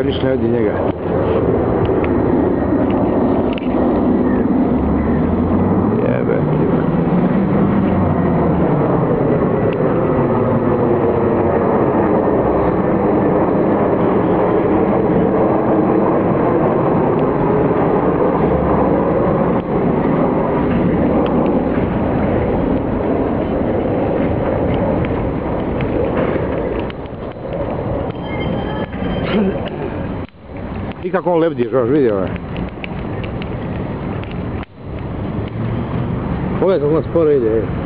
ništa ne vidi njega. Jebe. I kako on lebdi, Žož, vidi ovaj. Pogledaj kako on sporo ide,